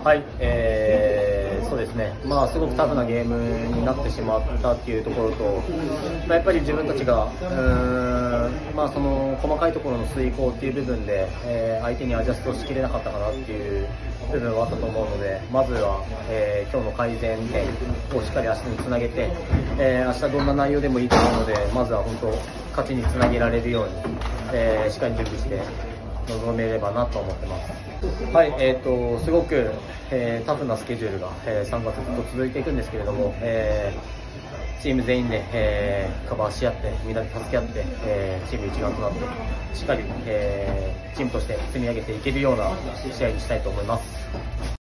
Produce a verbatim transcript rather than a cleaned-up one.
はい、えー、そうですね、まあ、すごくタフなゲームになってしまったっていうところと、まあ、やっぱり自分たちが、うーん、まあ、その細かいところの遂行っていう部分で、えー、相手にアジャストしきれなかったかなっていう部分はあったと思うので、まずは、えー、今日の改善点をしっかり明日につなげて、えー、明日どんな内容でもいいと思うので、まずは本当、勝ちにつなげられるように、えー、しっかり準備して臨めればなと思ってます。はい、えーと、すごく、えー、タフなスケジュールが、えー、さんがつずっと続いていくんですけれども、えー、チーム全員で、えー、カバーし合って、みんなで助け合って、えー、チーム一丸となって、しっかり、えー、チームとして積み上げていけるような試合にしたいと思います。